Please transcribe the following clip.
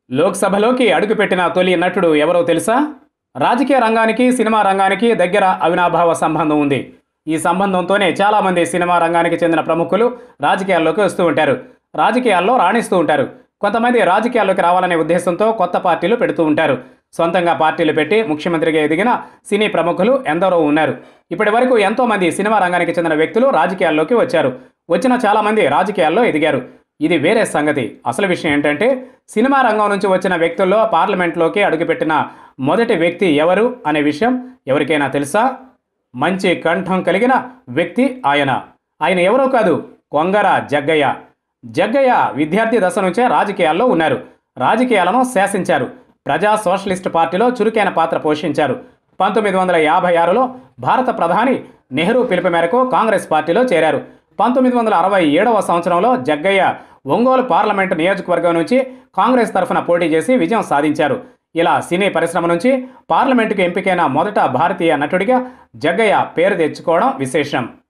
లోక్సభలోకి అడుగుపెట్టిన తొలి నటుడు ఎవరో తెలుసా? రాజకీయ రంగానికి, సినిమా రంగానికి దగ్గర అవినాభావ సంబంధం ఉంది. ఈ సంబంధంతోనే చాలామంది సినిమా రంగానికి చెందిన ప్రముఖులు రాజకీయాల్లోకి వస్తూ ఉంటారు. రాజకీయాల్లో రాణిస్తూ ఉంటారు. కొంతమంది రాజకీయాల్లోకి రావాలనే ఉద్దేశంతో కొత్త పార్టీలు పెడుతూ ఉంటారు. సొంతంగా పార్టీలు పెట్టి ముఖ్యమంత్రిగా ఎదిగిన సినీ ప్రముఖులు ఎందరో ఉన్నారు. ఇప్పటి వరకు ఎంతోమంది సినిమా రంగానికి చెందిన వ్యక్తులు రాజకీయాల్లోకి వచ్చారు. వచ్చిన చాలామంది రాజకీయాల్లో ఎదిగారు. ఇది వేరే సంగతి. అసలు విషయం ఏంటంటే, సినిమా రంగం నుంచి వచ్చిన వ్యక్తుల్లో పార్లమెంట్లోకి అడుగుపెట్టిన మొదటి వ్యక్తి ఎవరు అనే విషయం ఎవరికైనా తెలుసా? మంచి కంఠం కలిగిన వ్యక్తి ఆయన. ఆయన ఎవరో కాదు, కొంగర జగ్గయ్య. జగ్గయ్య విద్యార్థి దశ నుంచే రాజకీయాల్లో ఉన్నారు. రాజకీయాలను శాసించారు. ప్రజా సోషలిస్ట్ పార్టీలో చురుకైన పాత్ర పోషించారు. 1956లో భారత ప్రధాని నెహ్రూ పిలుపు మేరకు కాంగ్రెస్ పార్టీలో చేరారు. 1967వ సంవత్సరంలో జగ్గయ్య ఒంగోలు పార్లమెంటు నియోజకవర్గం నుంచి కాంగ్రెస్ తరఫున పోటీ చేసి విజయం సాధించారు. ఇలా సినీ పరిశ్రమ నుంచి పార్లమెంటుకు ఎంపికైన మొదట భారతీయ నటుడిగా జగ్గయ్య పేరు తెచ్చుకోవడం విశేషం.